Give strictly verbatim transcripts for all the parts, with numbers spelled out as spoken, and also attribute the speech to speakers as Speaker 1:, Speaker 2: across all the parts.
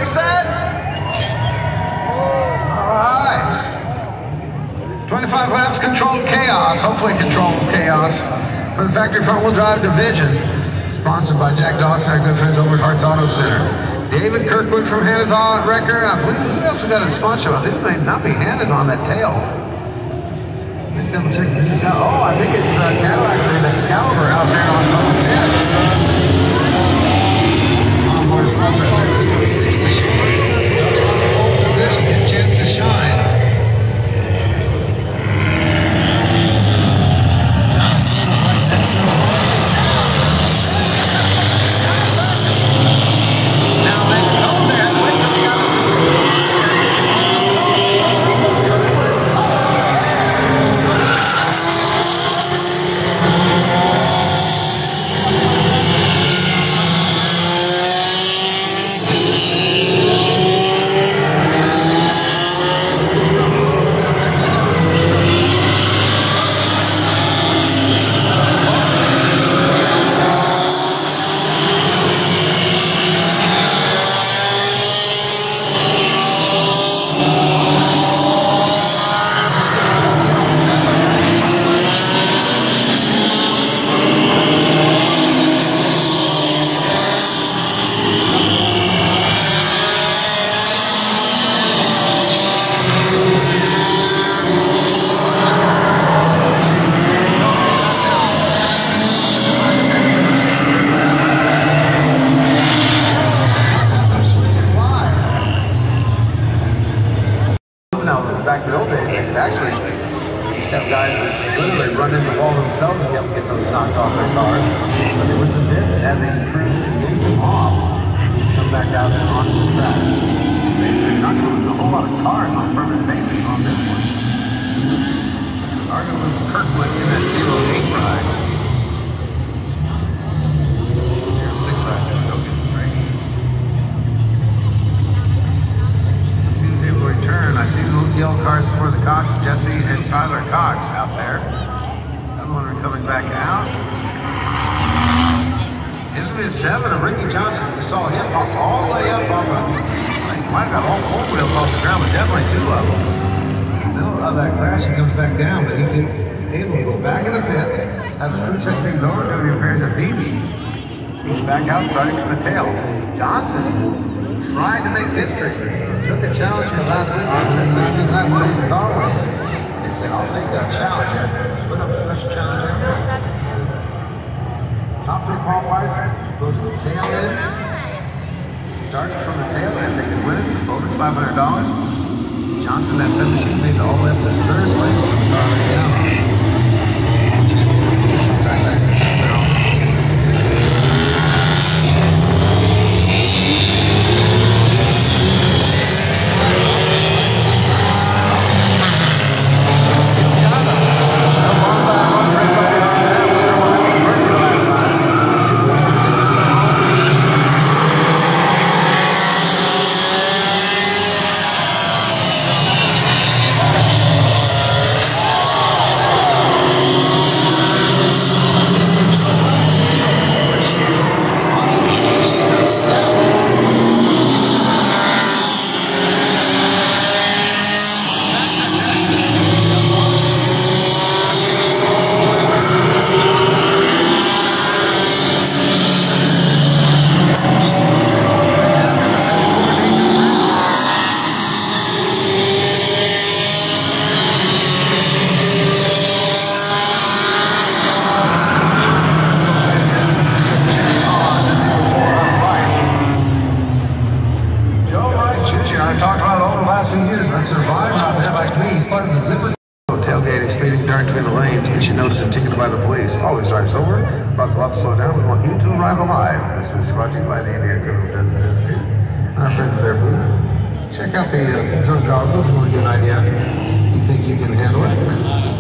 Speaker 1: set. All right. twenty-five laps, controlled chaos. Hopefully controlled chaos for the factory front wheel drive division. Sponsored by Jack Dawson, our good friends over at Hart's Auto Center. David Kirkwood from Hannah's Wrecker. I believe who else we got a sponsor? I think it may not be Hannah's on that tail. Let me double check who's got. Oh, I think it's uh, Cadillac and Excalibur out there on top of Tips. On board sponsor of that zero six machine. Starting on the pole position, his chance to shine. Johnson right next to the pole. Now they told they had to wait till they got into themselves to be able to get those knocked off their cars. But they went to the pits and they improved and made them off. Come back out and onto the track. Basically, you're not going to lose a whole lot of cars on a permanent basis on this one. You are going to lose Kirkwood in that zero eight ride. zero six ride, they'll go get straight. As soon as they will return, I see the O T L cars for the Cox, Jesse, and Tyler Cox out there. Coming back out. It's going to be a seven of Ricky Johnson. We saw him pop all the way up off of, I think he might have got all four wheels off the ground, but definitely two of them. In the middle of that crash, he comes back down, but he gets is able to go back in the pits, have the crew check things over, do the repairs at B B. Goes back out, starting from the tail. Johnson tried to make history. Took a challenge from last week on three sixteen lap race of car race. And said, I'll take that challenge. Put up a special challenge there. Top three qualifiers go to the tail end. Starting from the tail end, they can win it. Bonus five hundred dollars. Johnson, that seven machine, made it all the way up to third place to the car right down. Start back. Always drive sober, buckle up, slow down. We want you to arrive alive. This was brought to you by the Indiana Criminal Justice Institute and our friends at their booth. Check out the uh, drunk goggles. We'll get an idea. You think you can handle it?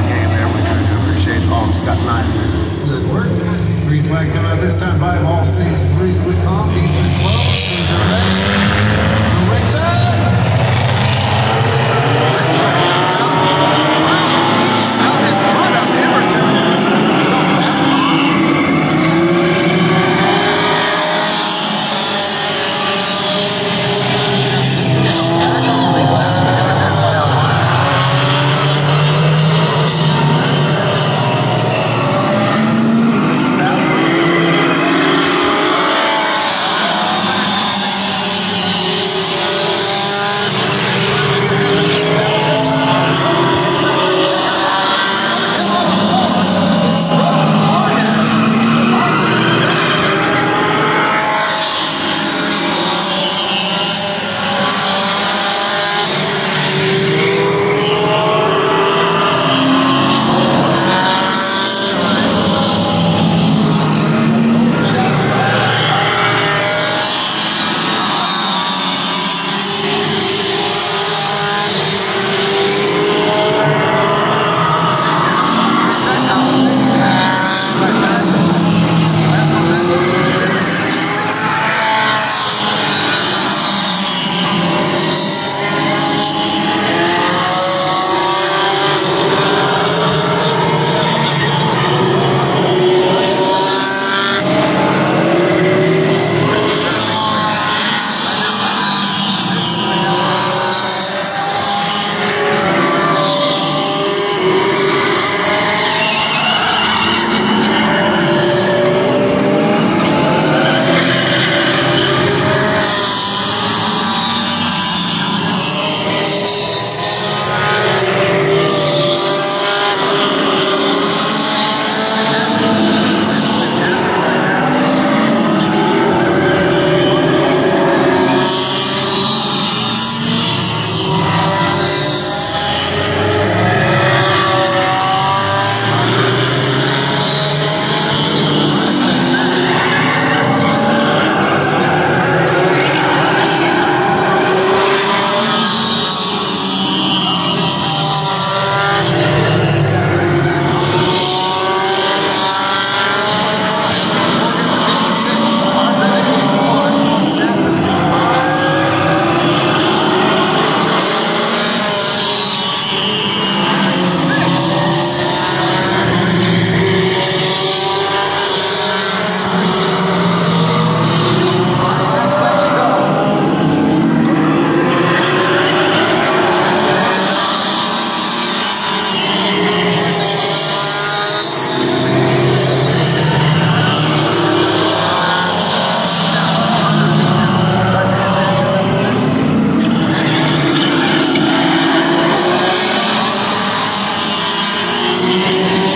Speaker 1: game there. We appreciate all Scott Knight. Good work. Green flag coming out this time by all states briefly calm. Engine closed. Things are ready. Race out. Out in front of Everton. He's on back. Back on the left. Everton down one.
Speaker 2: Thank you.